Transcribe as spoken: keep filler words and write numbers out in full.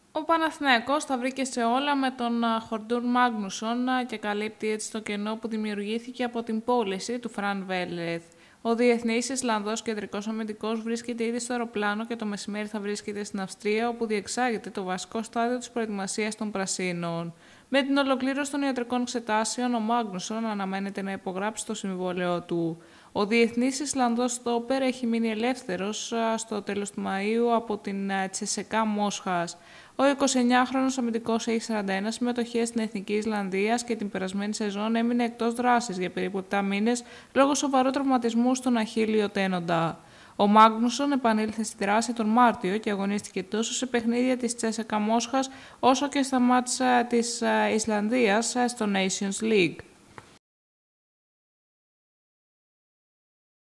Ο Παναθηναϊκός τα βρήκε σε όλα με τον Χορντούρ Μάγνουσον και καλύπτει έτσι το κενό που δημιουργήθηκε από την πώληση του Φραν Βέλεθ. Ο διεθνής Ισλανδός κεντρικός αμυντικός βρίσκεται ήδη στο αεροπλάνο και το μεσημέρι θα βρίσκεται στην Αυστρία, όπου διεξάγεται το βασικό στάδιο της προετοιμασίας των Πρασίνων. Με την ολοκλήρωση των ιατρικών εξετάσεων, ο Μάγνουσον αναμένεται να υπογράψει το συμβόλαιό του. Ο διεθνής Ισλανδός στόπερ έχει μείνει ελεύθερος στο τέλος του Μαΐου από την Τσεσεκά Μόσχας. Ο εικοσιεννιάχρονος αμυντικός έχει σαράντα ένα συμμετοχές στην Εθνική Ισλανδίας και την περασμένη σεζόν έμεινε εκτός δράσης για περίπου επτά μήνες λόγω σοβαρού τραυματισμού στον αχίλλειο τένοντα. Ο Μάγνουσον επανήλθε στη δράση τον Μάρτιο και αγωνίστηκε τόσο σε παιχνίδια της Τσέσεκα Μόσχας όσο και στα μάτσα της Ισλανδίας στο Nations League.